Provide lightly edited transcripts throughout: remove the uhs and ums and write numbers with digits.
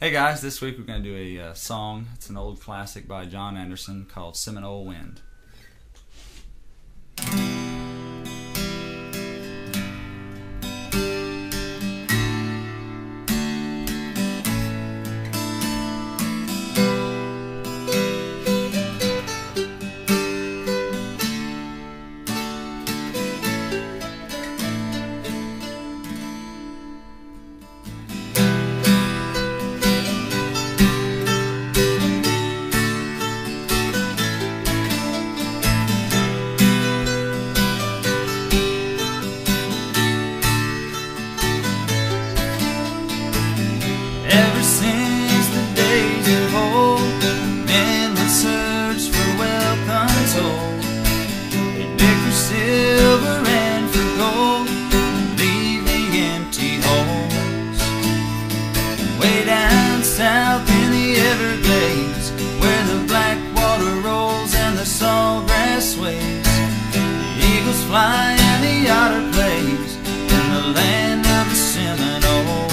Hey guys, this week we're going to do a song. It's an old classic by John Anderson called Seminole Wind. Ever since the days of old, men would search for wealth untold. They'd dig for silver and for gold, leaving empty holes. Way down south in the Everglades, where the black water rolls and the sawgrass sways, the eagles fly and the otter plays in the land of the Seminoles.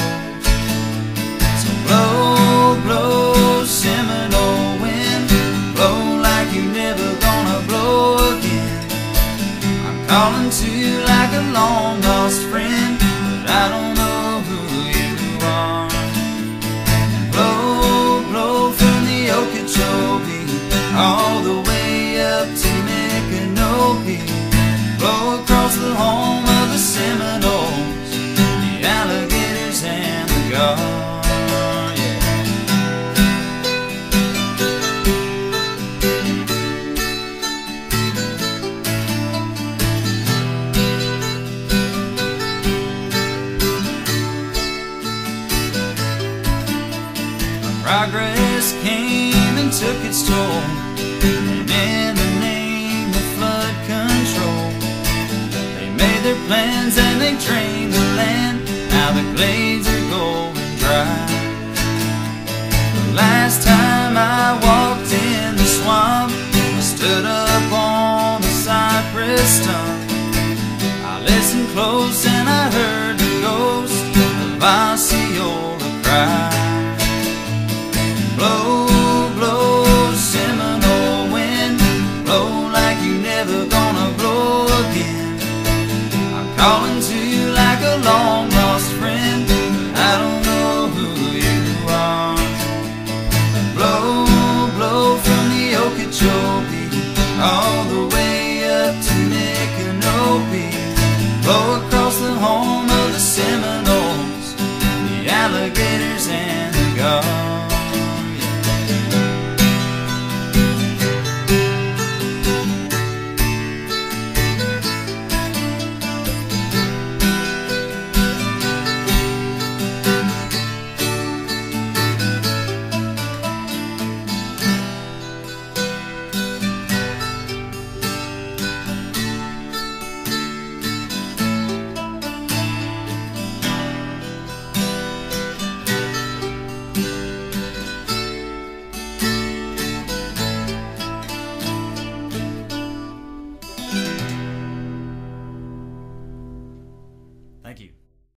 Blow, blow, Seminole wind, blow like you're never gonna blow again. I'm calling to you like a long lost friend, but I don't know who you are. And blow, blow from the Okeechobee all the way up to Micanopy. Blow across the home of the Seminoles, the alligators and the gulls. Progress came and took its toll, and in the name of flood control, they made their plans and they drained the land. Now the glades are going dry. The last time I walked in the swamp, I stood up on a cypress stump. I listened close and I heard the ghost of Osceola cry. Blow, blow, Seminole wind, blow like you're never gonna blow again. I'm calling to you like a long lost friend, but I don't know who you are. Blow, blow from the Okeechobee all the way up to Micanopy. Blow across the home of the Seminoles, the alligators and the gulls.